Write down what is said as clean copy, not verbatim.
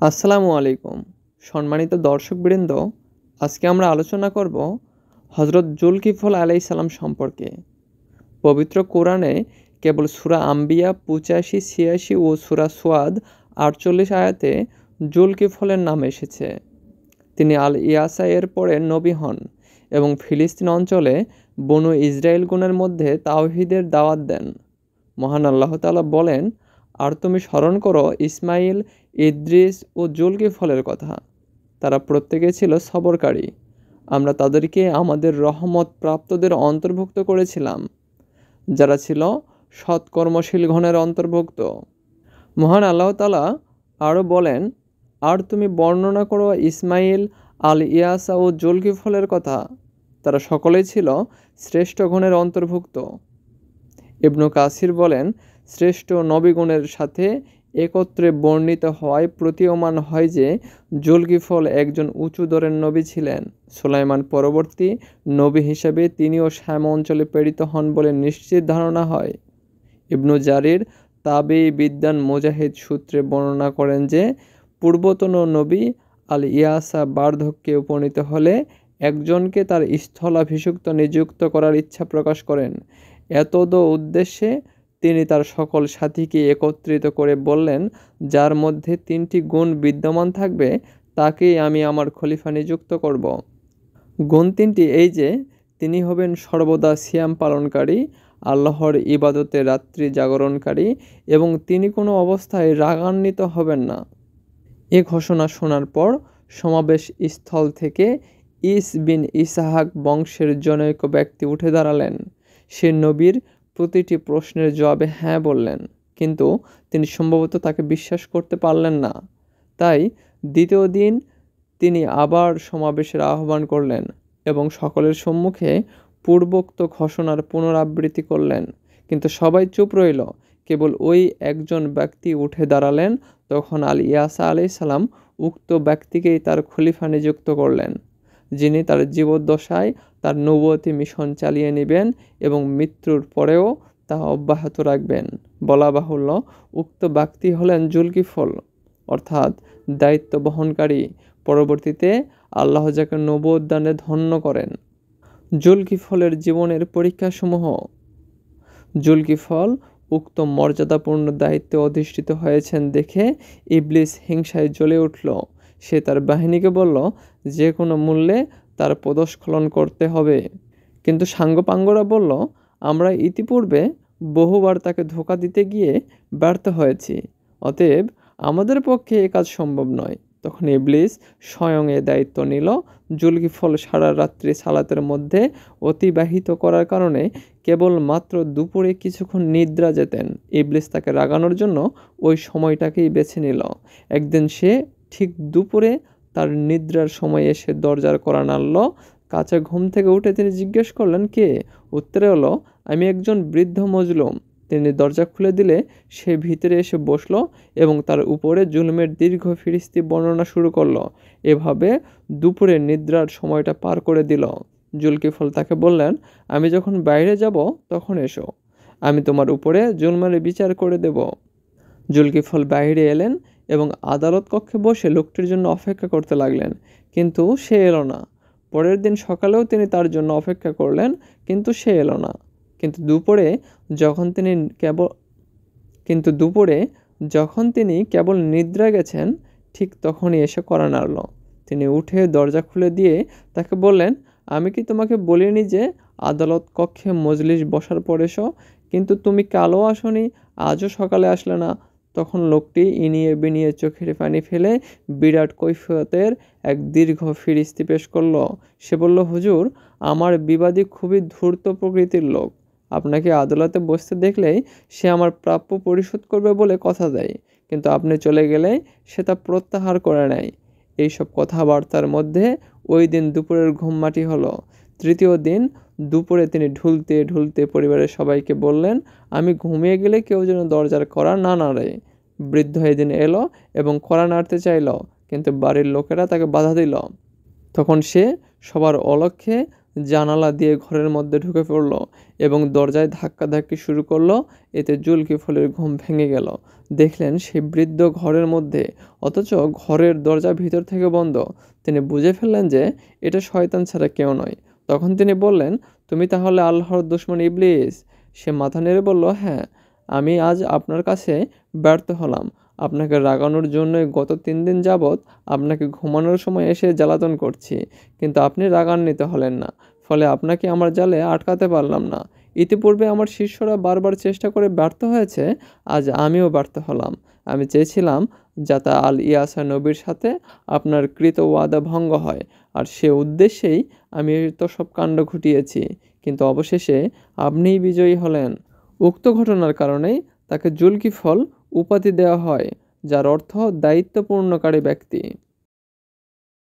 আসসালামু আলাইকুম সম্মানিত দর্শকবৃন্দ, আজকে আমরা আলোচনা করব হযরত জুলকিফল আলাইহিস সালাম সম্পর্কে। পবিত্র কোরআনে কেবল সূরা আম্বিয়া 85-86 ও সূরা সোয়াদ 48 আয়াতে জুলকিফলের নাম এসেছে। তিনি আল ইয়াসা এর পরে নবী হন এবং ফিলিস্তিন অঞ্চলে বনু ইসরায়েলগণের মধ্যে তাওহীদের দাওয়াত দেন। মহান আল্লাহ তাআলা বলেন, আর তুমি স্মরণ করো ইসমাইল, ইদ্রিস ও জুলকিফলের কথা। তারা প্রত্যেকে ছিল সবরকারী। আমরা তাদেরকে আমাদের রহমত প্রাপ্তদের অন্তর্ভুক্ত করেছিলাম, যারা ছিল সৎকর্মশীল গণের অন্তর্ভুক্ত। মহান আল্লাহ তাআলা আরও বলেন, আর তুমি বর্ণনা করো ইসমাইল, আল ইয়াসা ও জুলকিফলের কথা। তারা সকলেই ছিল শ্রেষ্ঠ গণের অন্তর্ভুক্ত। ইবনু কাসির বলেন, শ্রেষ্ঠ নবীগণের সাথে একত্রে বর্ণিত হওয়ায় প্রতীয়মান হয় যে জুলকিফল একজন উঁচু দরের নবী ছিলেন। সুলাইমান পরবর্তী নবী হিসেবে তিনিও শ্যাম অঞ্চলে প্রেরিত হন বলে নিশ্চিত ধারণা হয়। ইবনু জারির তাবেঈ বিদ্বান মুজাহিদ সূত্রে বর্ণনা করেন যে পূর্বতন নবী আল ইয়াসা বার্ধক্যে উপনীত হলে একজনকে তার স্থলাভিষিক্ত নিযুক্ত করার ইচ্ছা প্রকাশ করেন। এতদ উদ্দেশ্যে তিনি তার সকল সাথীকে একত্রিত করে বললেন, যার মধ্যে 3টি গুণ বিদ্যমান থাকবে তাকেই আমি আমার খলিফা নিযুক্ত করব। গুণ 3টি এই যে, তিনি হবেন সর্বদা সিয়াম পালনকারী, আল্লাহর ইবাদতে রাত্রি জাগরণকারী এবং তিনি কোনো অবস্থায় রাগান্বিত হবেন না। এ ঘোষণা শোনার পর সমাবেশ স্থল থেকে ইস বিন ইসহাক বংশের জনৈক ব্যক্তি উঠে দাঁড়ালেন। সে নবীর প্রতিটি প্রশ্নের জবাবে হ্যাঁ বললেন, কিন্তু তিনি সম্ভবত তাকে বিশ্বাস করতে পারলেন না। তাই দ্বিতীয় দিন তিনি আবার সমাবেশের আহ্বান করলেন এবং সকলের সম্মুখে পূর্বোক্ত ঘোষণার পুনরাবৃত্তি করলেন, কিন্তু সবাই চুপ রইল। কেবল ওই একজন ব্যক্তি উঠে দাঁড়ালেন। তখন আল ইয়াসা আলাইহিস সালাম উক্ত ব্যক্তিকেই তার খলিফা নিযুক্ত করলেন, যিনি তার জীবদ্দশায় তার নবুয়তি মিশন চালিয়ে নেবেন এবং মৃত্যুর পরেও তা অব্যাহত রাখবেন। বলা বাহুল্য, উক্ত ব্যক্তি হলেন জুলকিফল, অর্থাৎ দায়িত্ব বহনকারী। পরবর্তীতে আল্লাহ যাকে নবুয়ত দানে ধন্য করেন। জুলকিফলের জীবনের পরীক্ষাসমূহ। জুলকিফল উক্ত মর্যাদাপূর্ণ দায়িত্বে অধিষ্ঠিত হয়েছেন দেখে ইবলিস হিংসায় জ্বলে উঠল। সে তার বাহিনীকে বলল, যে কোনো মূল্যে তার পদস্খলন করতে হবে। কিন্তু সাঙ্গপাঙ্গরা বলল, আমরা ইতিপূর্বে বহুবার তাকে ধোঁকা দিতে গিয়ে ব্যর্থ হয়েছি, অতএব আমাদের পক্ষে এ কাজ সম্ভব নয়। তখন ইবলিস স্বয়ং এ দায়িত্ব নিল। জুলকিফল সারা রাত্রি সালাতের মধ্যে অতিবাহিত করার কারণে কেবল মাত্র দুপুরে কিছুক্ষণ নিদ্রা যেতেন। ইবলিস তাকে রাগানোর জন্য ওই সময়টাকেই বেছে নিল। একদিন সে ঠিক দুপুরে তার নিদ্রার সময় এসে দরজার কড়া নাড়ল। কাছে ঘুম থেকে উঠে তিনি জিজ্ঞেস করলেন, কে? উত্তরে হলো, আমি একজন বৃদ্ধ মজলুম। তিনি দরজা খুলে দিলে সে ভিতরে এসে বসলো এবং তার উপরে জুলুমের দীর্ঘ ফিরিস্তি বর্ণনা শুরু করলো। এভাবে দুপুরে নিদ্রার সময়টা পার করে দিল। জুলকিফল তাকে বললেন, আমি যখন বাইরে যাব তখন এসো, আমি তোমার উপরে জুলমের বিচার করে দেব। জুলকিফল বাইরে এলেন এবং আদালত কক্ষে বসে লোকটির জন্য অপেক্ষা করতে লাগলেন, কিন্তু সে এলো না। পরের দিন সকালেও তিনি তার জন্য অপেক্ষা করলেন, কিন্তু সে এলো না। কিন্তু দুপুরে যখন তিনি কেবল নিদ্রা গেছেন, ঠিক তখনই এসে কড়া নাড়ল। তিনি উঠে দরজা খুলে দিয়ে তাকে বললেন, আমি কি তোমাকে বলিনি যে আদালত কক্ষে মজলিস বসার পর এসো? কিন্তু তুমি কালও আসনি, আজও সকালে আসলে না। তখন লোকটি ইনিয়ে বিনিয়ে চোখের পানি ফেলে বিরাট কৈফিয়তের এক দীর্ঘ ফিরিস্তি পেশ করল। সে বলল, হুজুর, আমার বিবাদী খুবই ধূর্ত প্রকৃতির লোক। আপনাকে আদালতে বসতে দেখলেই সে আমার প্রাপ্য পরিশোধ করবে বলে কথা দেয়, কিন্তু আপনি চলে গেলে সে তা প্রত্যাহার করে নেয়। এইসব কথাবার্তার মধ্যে ওই দিন দুপুরের ঘুম মাটি হলো। তৃতীয় দিন দুপুরে তিনি ঢুলতে ঢুলতে পরিবারের সবাইকে বললেন, আমি ঘুমিয়ে গেলে কেউ যেন দরজার কড়া না নাড়ে। বৃদ্ধ এদিন এলো এবং কড়া নাড়তে চাইল, কিন্তু বাড়ির লোকেরা তাকে বাধা দিল। তখন সে সবার অলক্ষ্যে জানালা দিয়ে ঘরের মধ্যে ঢুকে পড়ল এবং দরজায় ধাক্কাধাক্কি শুরু করলো। এতে জুলকিফলের ঘুম ভেঙে গেল। দেখলেন সেই বৃদ্ধ ঘরের মধ্যে, অথচ ঘরের দরজা ভিতর থেকে বন্ধ। তিনি বুঝে ফেললেন যে এটা শয়তান ছাড়া কেউ নয়। তখন তিনি বললেন, তুমি তাহলে আল্লাহর দুশমন ইবলিস? সে মাথা নেড়ে বলল, হ্যাঁ, আমি আজ আপনার কাছে ব্যর্থ হলাম। আপনাকে রাগানোর জন্যই গত 3 দিন যাবৎ আপনাকে ঘুমানোর সময় এসে জ্বালাতন করছি, কিন্তু আপনি রাগান্বিত হলেন না। ফলে আপনাকে আমার জালে আটকাতে পারলাম না। ইতিপূর্বে আমার শিষ্যরা বারবার চেষ্টা করে ব্যর্থ হয়েছে, আজ আমিও ব্যর্থ হলাম। আমি চেয়েছিলাম যাতে ইয়াসা নবীর সাথে আপনার কৃত ওয়াদা ভঙ্গ হয়, আর সে উদ্দেশ্যেই আমি তো সব কাণ্ড ঘটিয়েছি, কিন্তু অবশেষে আপনিই বিজয়ী হলেন। উক্ত ঘটনার কারণেই তাকে জুলকিফল উপাধি দেওয়া হয়, যার অর্থ দায়িত্বপূর্ণকারী ব্যক্তি।